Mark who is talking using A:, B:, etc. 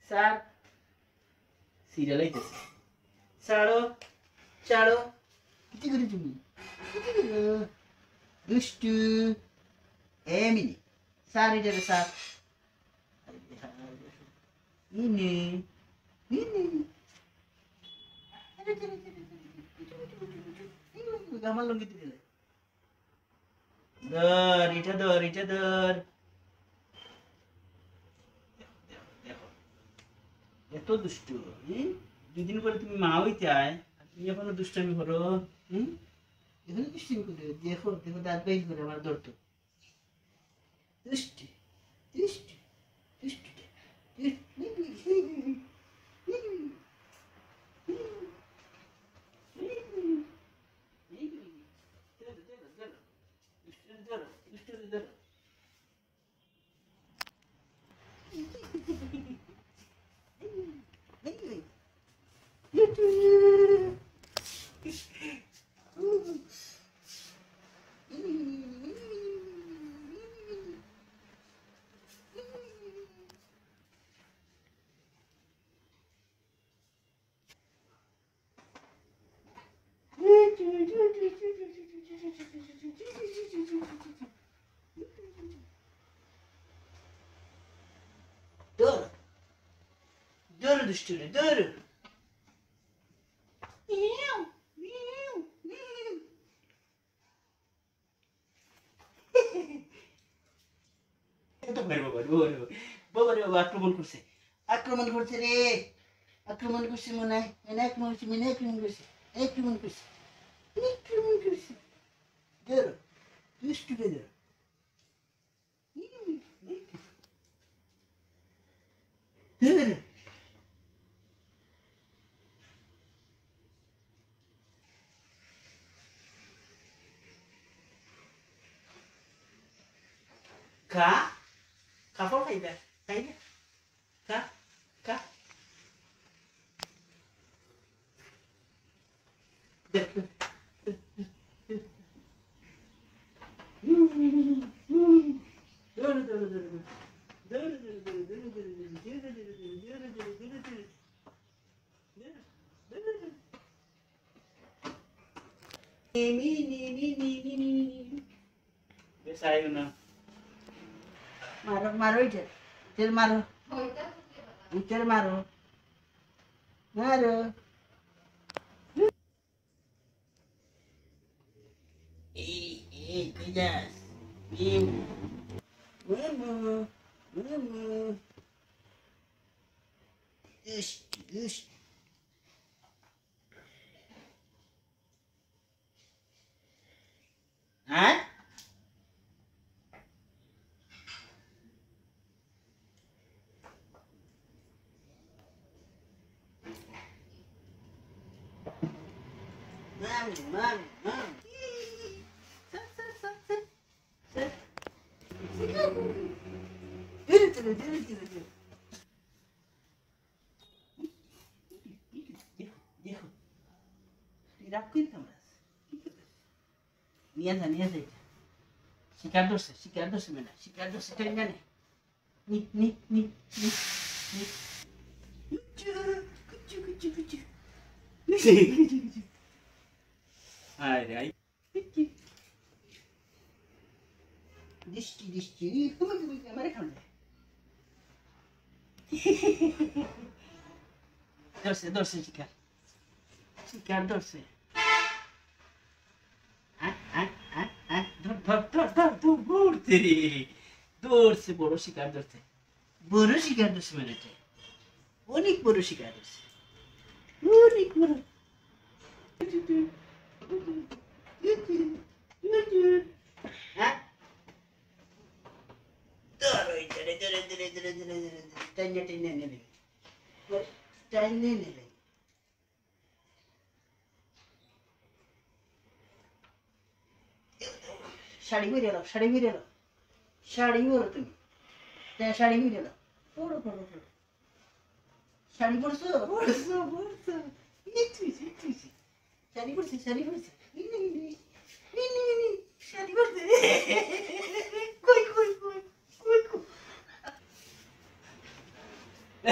A: Sir serial আইতেছে ছাড়ো ছাড়ো কি করে তুমি দুষ্টু এমিনি স্যার এটা স্যার ইনি ইনি আমার লঙ্গি দিলে ধর এটা ধর এটা ধর এত দুষ্ট দুদিন পরে তুমি মা হইতে আয় তুমি এখনো দুষ্টামি করো এখনো দুষ্টামি করো দেখো দেখো দাঁত বাইর করে আমার ধরতো দুষ্ট দুষ্ট দুষ্ট Doğru. Doğru düştüğünü, doğru. Meow, meow, meow. বাবা আক্রমণ করছে আক্রমণ করছে রে আক্রমণ করছে মনে হয় আক্রমণ করছে মনে আক্রমণ করছে আক্রমণ করছে আক্রমণ করছে ধরো দুষ্টুকে ধরো ধরো খা খাবার খাইবে খাইবে খা খা দেখো Besayo na. Maro, maro ijar. Ijar maro. Ijar maro. Maro. Tejas. Bim. Mama. Mama. Ish, ish. Hah? Mami, mami, mami. Duru. Dejo. Mira, cuéntame. Niye de. Şikar dorse mena. Şikar dorse tengane. Ni. Kucu. Ay. Dişçi. Kuma Amerikan. Dorse şikar. Şikar dorse. ধরতে রে ধরছে বড় শিকার ধরতে মেরেছে অনেক বড় শিকার ধরছে অনেক বড় টেনে নেবে শাড়ি পরে এলো শাড়ি পরো তুমি শাড়ি পরে এলো পড়ো শাড়ি পরছো শাড়ি পরছে শাড়ি পরছে কই